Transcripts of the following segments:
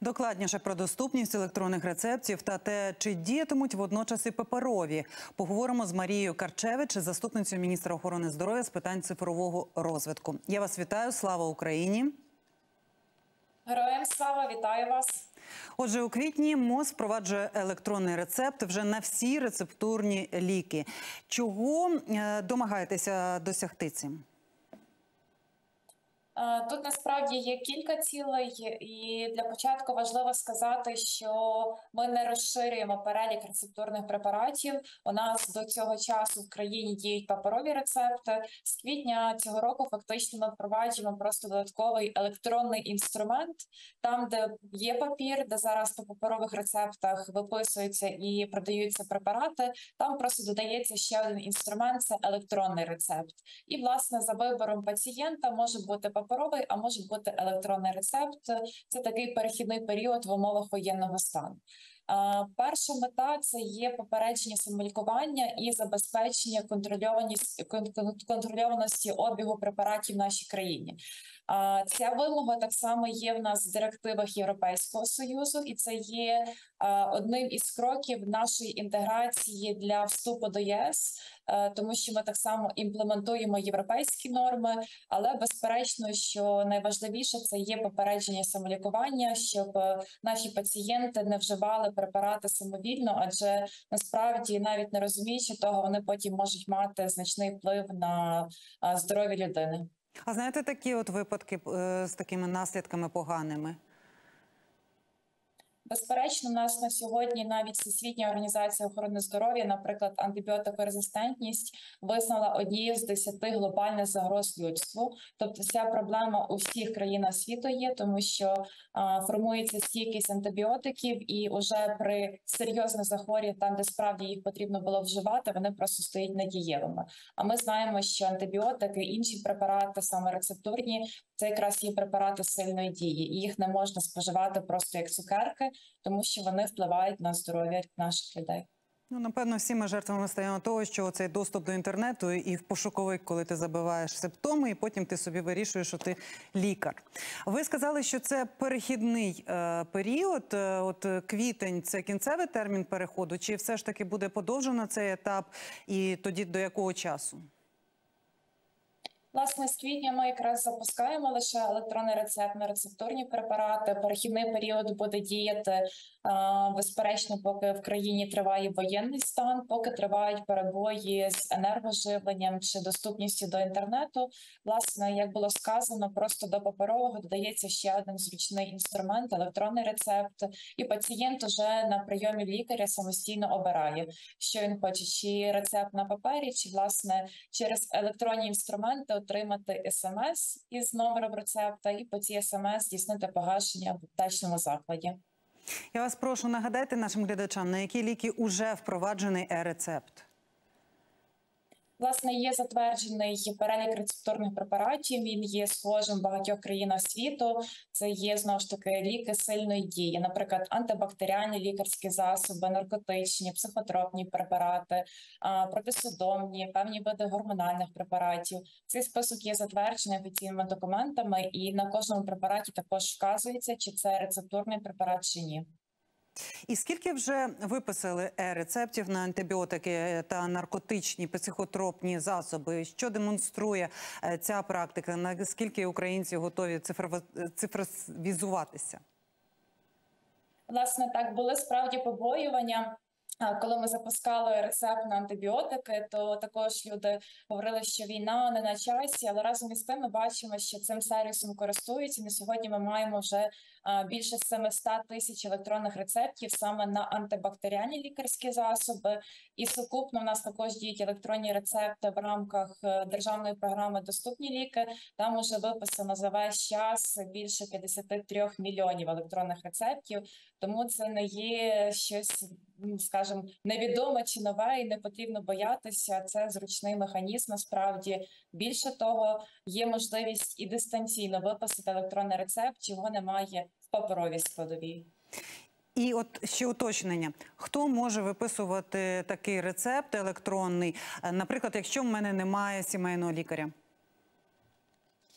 Докладніше про доступність електронних рецептів та те, чи діятимуть водночас і паперові. Поговоримо з Марією Карчевич, заступницею міністра охорони здоров'я з питань цифрового розвитку. Я вас вітаю. Слава Україні! Героям слава! Вітаю вас! Отже, у квітні МОЗ впроваджує електронний рецепт вже на всі рецептурні ліки. Чого домагаєтеся досягти цим? Тут насправді є кілька цілей, і для початку важливо сказати, що ми не розширюємо перелік рецептурних препаратів. У нас до цього часу в країні діють паперові рецепти. З квітня цього року фактично ми впроваджуємо просто додатковий електронний інструмент, там, де є папір, де зараз по паперових рецептах виписуються і продаються препарати, там просто додається ще один інструмент – це електронний рецепт. І, власне, за вибором пацієнта може бути паперовий, а може бути електронний рецепт. Це такий перехідний період в умовах воєнного стану. Перша мета – це є попередження самолікування і забезпечення контрольованості обігу препаратів в нашій країні. Ця вимога так само є в нас в директивах Європейського Союзу, і це є одним із кроків нашої інтеграції для вступу до ЄС, тому що ми так само імплементуємо європейські норми, але безперечно, що найважливіше це є попередження самолікування, щоб наші пацієнти не вживали препарати самовільно, адже насправді, навіть не розуміючи того, вони потім можуть мати значний вплив на здоров'я людини. А знаєте такі от випадки з такими наслідками поганими? Безперечно, у нас на сьогодні навіть Всесвітня організація охорони здоров'я, наприклад, антибіотикорезистентність визнала однією з 10 глобальних загроз людству. Тобто ця проблема у всіх країнах світу є, тому що формується стійкість антибіотиків, і вже при серйозних захворюваннях, там, де справді їх потрібно було вживати, вони просто стоять недієвими. А ми знаємо, що антибіотики, інші препарати, саме рецептурні, це якраз є препарати сильної дії, і їх не можна споживати просто як цукерки, тому що вони впливають на здоров'я наших людей. Ну, напевно, всі ми жертвами стаємо того, що цей доступ до інтернету і в пошуковик, коли ти забиваєш симптоми, і потім ти собі вирішуєш, що ти лікар. Ви сказали, що це перехідний період, от квітень – це кінцевий термін переходу, чи все ж таки буде подовжено цей етап, і тоді до якого часу? Власне, з квітня ми якраз запускаємо лише електронний рецепт на рецептурні препарати. Перехідний період буде діяти, безперечно, поки в країні триває воєнний стан, поки тривають перебої з енергоживленням чи доступністю до інтернету. Власне, як було сказано, просто до паперового додається ще один зручний інструмент – електронний рецепт. І пацієнт уже на прийомі лікаря самостійно обирає, що він хоче, чи рецепт на папері, чи, власне, через електронні інструменти отримати СМС із номером рецепта і по цій СМС здійснити погашення в аптечному закладі. Я вас прошу, нагадайте нашим глядачам, на які ліки вже впроваджений е-рецепт? Власне, є затверджений перелік рецептурних препаратів, він є схожим в багатьох країнах світу. Це є, знову ж таки, ліки сильної дії, наприклад, антибактеріальні лікарські засоби, наркотичні, психотропні препарати, протисудомні, певні види гормональних препаратів. Цей список є затверджений офіційними документами, і на кожному препараті також вказується, чи це рецептурний препарат, чи ні. І скільки вже виписали е-рецептів на антибіотики та наркотичні, психотропні засоби? Що демонструє ця практика? Наскільки українці готові цифровізуватися? Власне, так, були справді побоювання. Коли ми запускали рецепт на антибіотики, то також люди говорили, що війна не на часі, але разом із тим ми бачимо, що цим сервісом користуються. На сьогодні ми маємо вже більше 700 тисяч електронних рецептів саме на антибактеріальні лікарські засоби. І сукупно в нас також діють електронні рецепти в рамках державної програми «Доступні ліки». Там уже виписано за весь час більше 53 мільйонів електронних рецептів. Тому це не є щось, скажімо, невідоме чи нове, і не потрібно боятися. Це зручний механізм, насправді. Більше того, є можливість і дистанційно виписати електронний рецепт, чого немає в паперовій складовій. І от ще уточнення. Хто може виписувати такий рецепт електронний, наприклад, якщо в мене немає сімейного лікаря?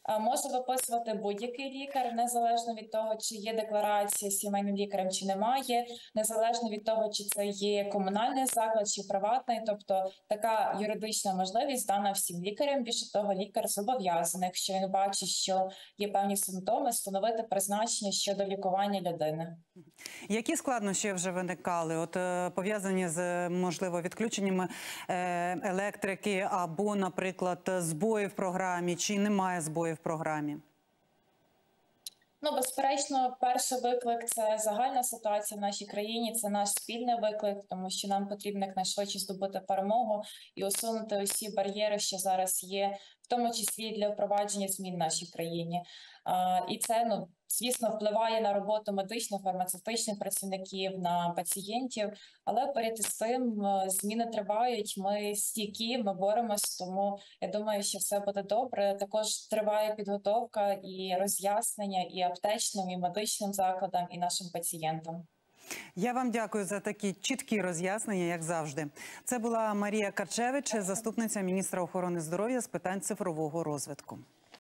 Може виписувати будь-який лікар, незалежно від того, чи є декларація з сімейним лікарем, чи немає, незалежно від того, чи це є комунальний заклад, чи приватний. Тобто така юридична можливість дана всім лікарям. Більше того, лікар зобов'язаний, якщо він бачить, що є певні симптоми, встановити призначення щодо лікування людини. Які складнощі вже виникали, пов'язані з, можливо, відключеннями електрики або, наприклад, збої в програмі, чи немає збою в програмі? Ну, безперечно, перший виклик – це загальна ситуація в нашій країні, це наш спільний виклик, тому що нам потрібно якнайшвидше здобути перемогу і усунути усі бар'єри, що зараз є, в тому числі для впровадження змін в нашій країні. І це, звісно, впливає на роботу медичних, фармацевтичних працівників, на пацієнтів, але поряд із цим зміни тривають, ми стійкі, ми боремось, тому я думаю, що все буде добре. Також триває підготовка і роз'яснення і аптечним, і медичним закладам, і нашим пацієнтам. Я вам дякую за такі чіткі роз'яснення, як завжди. Це була Марія Карчевич, заступниця міністра охорони здоров'я з питань цифрового розвитку.